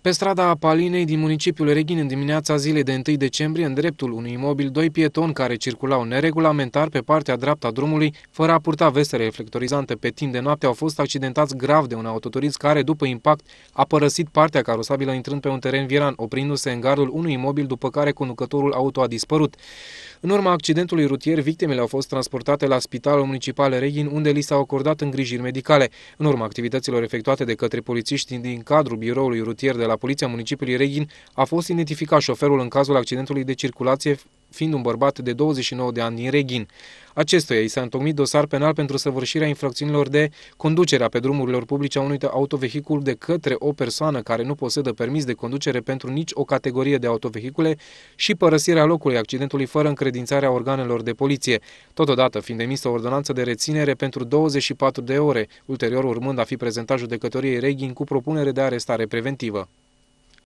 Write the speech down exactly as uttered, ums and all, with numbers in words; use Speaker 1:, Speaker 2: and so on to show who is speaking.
Speaker 1: Pe strada Palinei din municipiul Reghin, în dimineața zilei de întâi decembrie, în dreptul unui imobil, doi pietoni care circulau neregulamentar pe partea dreaptă a drumului, fără a purta veste reflectorizante pe timp de noapte, au fost accidentați grav de un autoturism care, după impact, a părăsit partea carosabilă intrând pe un teren viran, oprindu-se în gardul unui imobil, după care conducătorul auto a dispărut. În urma accidentului rutier, victimele au fost transportate la Spitalul Municipal Reghin, unde li s-au acordat îngrijiri medicale. În urma activităților efectuate de către polițiști din cadrul biroului rutier de la Poliția Municipiului Reghin, a fost identificat șoferul în cazul accidentului de circulație, fiind un bărbat de douăzeci și nouă de ani din Reghin. Acestuia i s-a întocmit dosar penal pentru săvârșirea infracțiunilor de conducerea pe drumurilor publice a unui autovehicul de către o persoană care nu posedă permis de conducere pentru nici o categorie de autovehicule și părăsirea locului accidentului fără încredințarea organelor de poliție, totodată fiind emisă o ordonanță de reținere pentru douăzeci și patru de ore, ulterior urmând a fi prezentat judecătoriei Reghin cu propunere de arestare preventivă.